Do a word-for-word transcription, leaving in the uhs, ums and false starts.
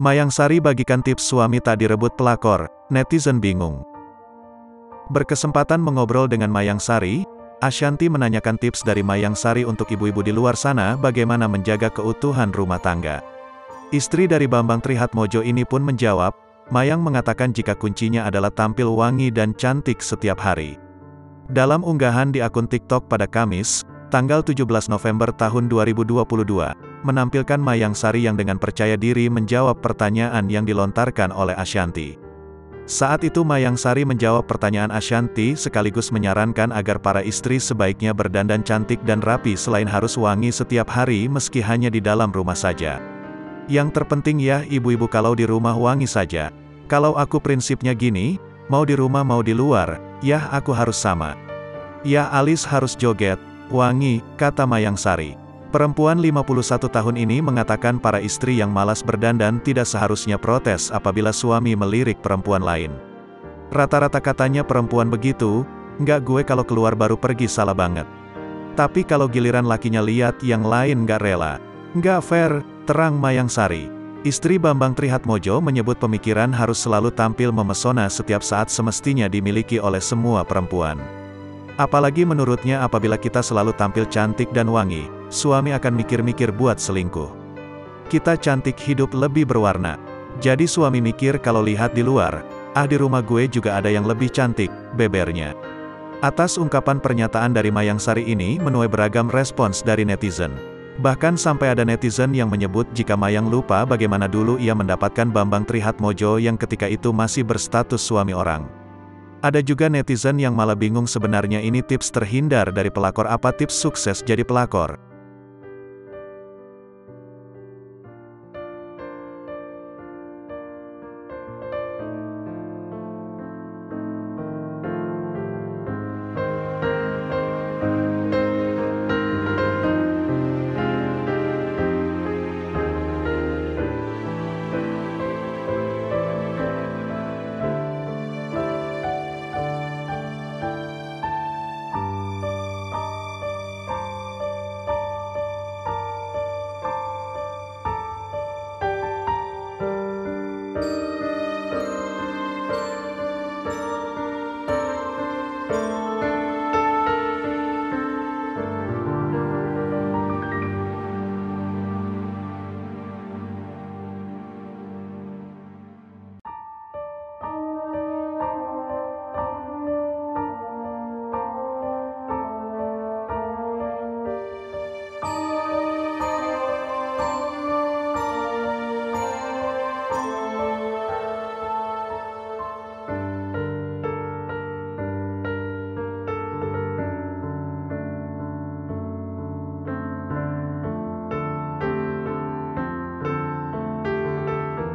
Mayang Sari bagikan tips suami tak direbut pelakor, netizen bingung. Berkesempatan mengobrol dengan Mayang Sari, Ashanty menanyakan tips dari Mayang Sari untuk ibu-ibu di luar sana bagaimana menjaga keutuhan rumah tangga. Istri dari Bambang Trihatmojo ini pun menjawab, Mayang mengatakan jika kuncinya adalah tampil wangi dan cantik setiap hari. Dalam unggahan di akun TikTok pada Kamis, tanggal tujuh belas November tahun dua ribu dua puluh dua, menampilkan Mayang Sari yang dengan percaya diri menjawab pertanyaan yang dilontarkan oleh Ashanty. Saat itu Mayang Sari menjawab pertanyaan Ashanty sekaligus menyarankan agar para istri sebaiknya berdandan cantik dan rapi selain harus wangi setiap hari meski hanya di dalam rumah saja. Yang terpenting ya ibu-ibu kalau di rumah wangi saja. Kalau aku prinsipnya gini, mau di rumah mau di luar, ya aku harus sama. Ya alis harus joget, wangi, kata Mayang Sari. Perempuan lima puluh satu tahun ini mengatakan para istri yang malas berdandan tidak seharusnya protes apabila suami melirik perempuan lain. Rata-rata katanya perempuan begitu, nggak gue kalau keluar baru pergi salah banget. Tapi kalau giliran lakinya lihat yang lain nggak rela. Nggak fair, terang Mayang Sari. Istri Bambang Trihatmojo menyebut pemikiran harus selalu tampil memesona setiap saat semestinya dimiliki oleh semua perempuan. Apalagi menurutnya apabila kita selalu tampil cantik dan wangi, suami akan mikir-mikir buat selingkuh. Kita cantik hidup lebih berwarna. Jadi suami mikir kalau lihat di luar, ah di rumah gue juga ada yang lebih cantik, bebernya. Atas ungkapan pernyataan dari Mayang Sari ini menuai beragam respons dari netizen. Bahkan sampai ada netizen yang menyebut jika Mayang lupa bagaimana dulu ia mendapatkan Bambang Trihatmojo yang ketika itu masih berstatus suami orang. Ada juga netizen yang malah bingung sebenarnya ini tips terhindar dari pelakor apa tips sukses jadi pelakor.